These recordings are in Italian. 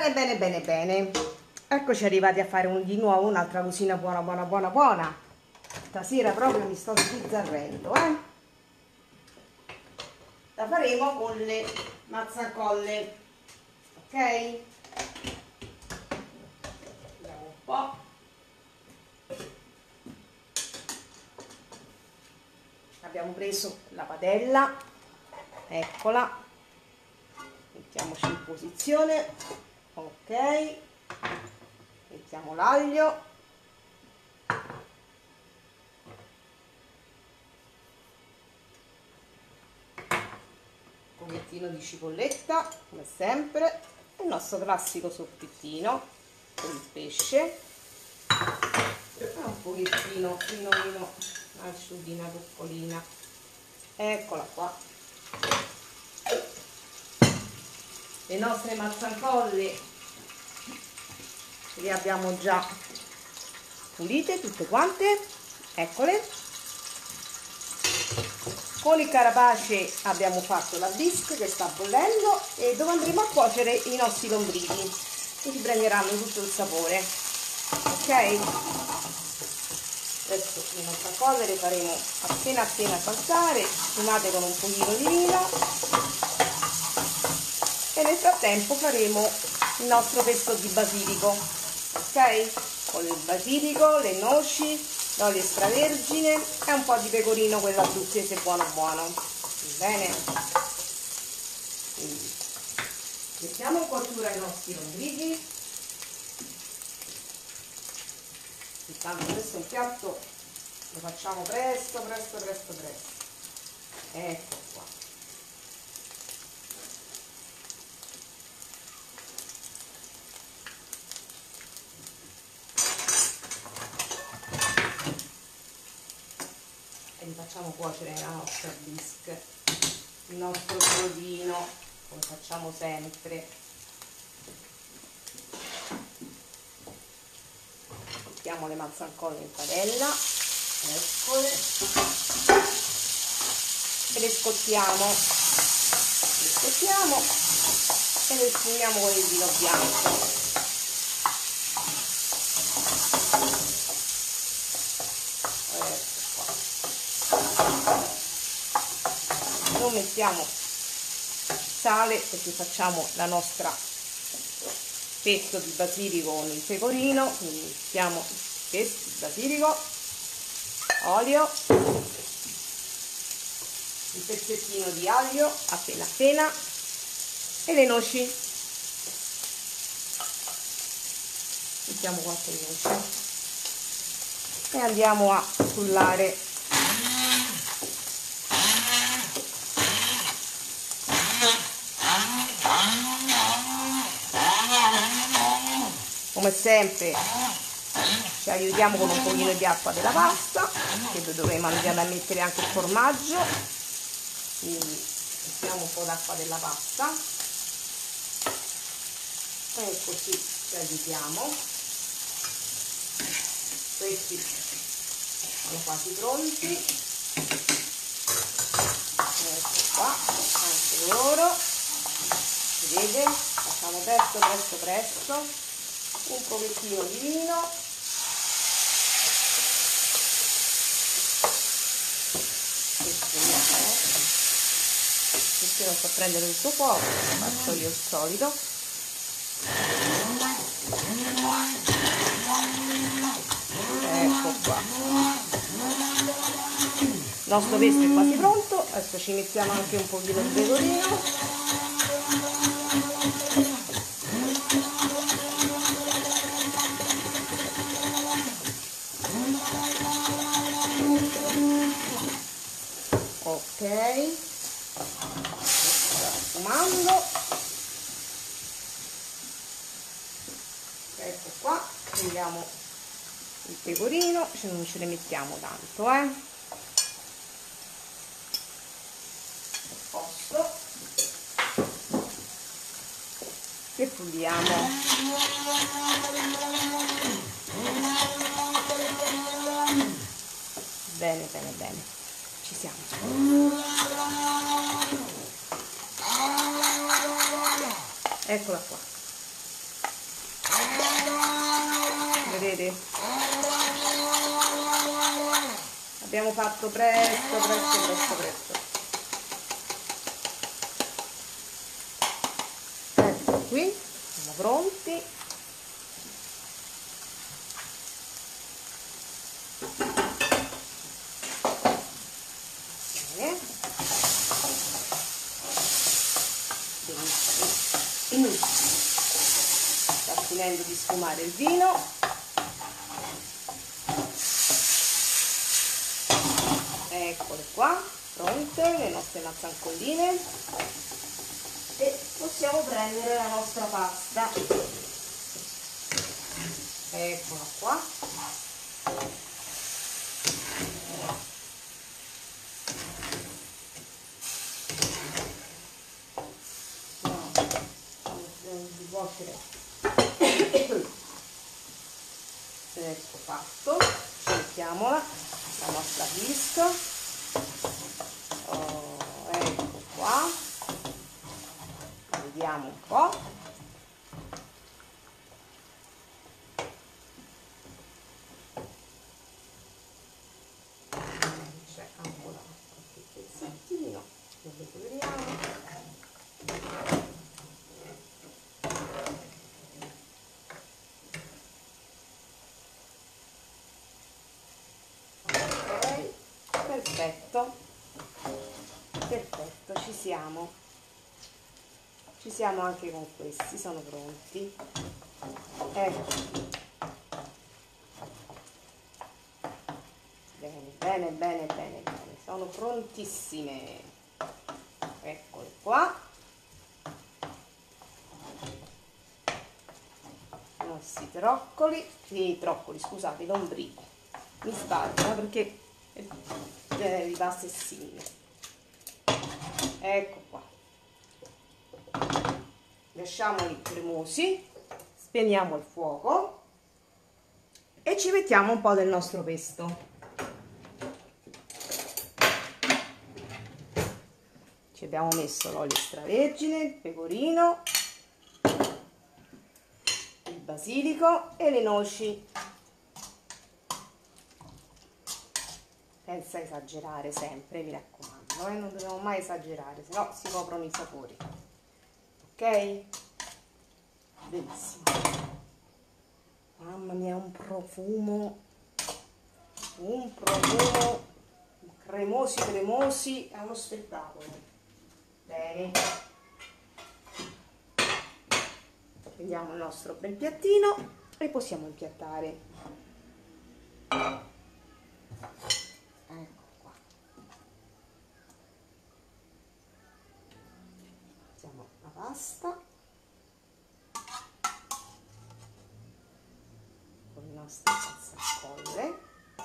Bene, bene, bene, bene. Eccoci arrivati a fare di nuovo un'altra cosina buona, buona, buona, buona. Stasera proprio mi sto sbizzarrendo, La faremo con le mazzacolle, ok? Vediamo un po'. Abbiamo preso la padella, eccola. Mettiamoci in posizione, ok, mettiamo l'aglio, un pochettino di cipolletta come sempre, il nostro classico soffittino per il pesce, un pochettino un'asciughina piccolina, eccola qua. Le nostre mazzacolle le abbiamo già pulite tutte quante, eccole. Con il carapace abbiamo fatto la bisque che sta bollendo e dove andremo a cuocere i nostri lombrichi che ci prenderanno tutto il sapore, ok? Adesso le mazzacolle le faremo appena saltare, sfumate con un pochino di vino. E nel frattempo faremo il nostro pesto di basilico, ok? Con il basilico, le noci, l'olio extravergine e un po' di pecorino, quello abruzzese buono buono. Bene? Quindi mettiamo in cottura i nostri lombrichi. Intanto questo è un piatto lo facciamo presto. Ecco qua. Facciamo cuocere la nostra bisque, il nostro brodino, come facciamo sempre. Mettiamo le mazzacolle in padella, eccole, e le scottiamo e le sfumiamo con il vino bianco. Non mettiamo sale perché facciamo la nostra pesto di basilico con il pecorino, quindi mettiamo il pesto di basilico, olio, un pezzettino di aglio appena e le noci. Mettiamo 4 noci e andiamo a frullare. Come sempre ci aiutiamo con un pochino di acqua della pasta, che dovremo andare a mettere anche il formaggio, quindi mettiamo un po' d'acqua della pasta e così ci aiutiamo. Questi sono quasi pronti, ecco qua, anche loro, vedete, facciamo presto, un pochettino di vino, perché non sto a prendere il suo fuoco, faccio io il solito. Ecco qua, il nostro pesto è quasi pronto, adesso ci mettiamo anche un pochino di pecorino. Ok, sta sfumando, ecco qua, prendiamo il pecorino, non ce ne mettiamo tanto, a posto, e puliamo. Bene, ci siamo. Eccola qua. vedete? Abbiamo fatto presto. Ecco qui, siamo pronti. Bene. Benissimo. Sta finendo di sfumare il vino. Eccole qua, pronte le nostre mazzancolline, e possiamo prendere la nostra pasta. Eccola qua. Ecco fatto, ci mettiamola la nostra bisca. Oh, ecco qua, vediamo un po'. C'è ancora qualche pezzettino, lo recuperiamo. Perfetto, ci siamo anche con questi, sono pronti. Ecco, bene, sono prontissime. Eccole qua, i nostri troccoli, scusate, lombrichi, mi sbaglio perché il genere di pasta è simile. Ecco qua, lasciamoli cremosi, spegniamo il fuoco e ci mettiamo un po' del nostro pesto. Ci abbiamo messo l'olio extravergine, il pecorino, il basilico e le noci. Senza esagerare sempre, mi raccomando, non dobbiamo mai esagerare, se no si coprono i sapori. Ok? Benissimo. Mamma mia, un profumo cremosi, è uno spettacolo. Bene. Prendiamo il nostro bel piattino e possiamo impiattare. Ecco qua. Mettiamo la pasta con le nostre mazzacolle.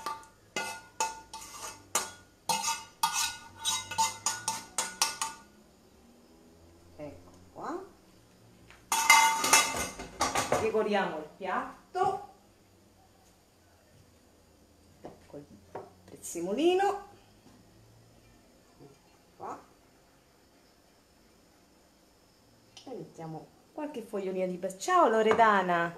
Ecco qua. Decoriamo il piatto col prezzemolino. Qua. E mettiamo qualche fogliolina di basilico. Ciao Loredana!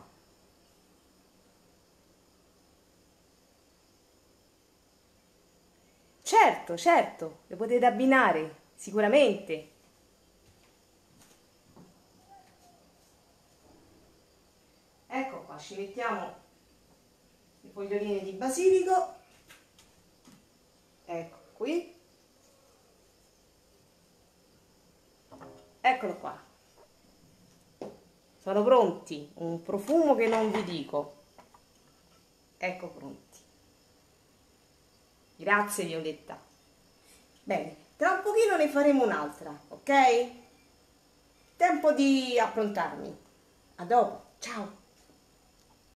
Certo, le potete abbinare, sicuramente. Ecco qua, ci mettiamo le foglioline di basilico. Ecco qui. Eccolo qua. Sono pronti, un profumo che non vi dico. Ecco pronti. Grazie Violetta. Bene, tra un pochino ne faremo un'altra, ok? Tempo di approntarmi. A dopo, ciao!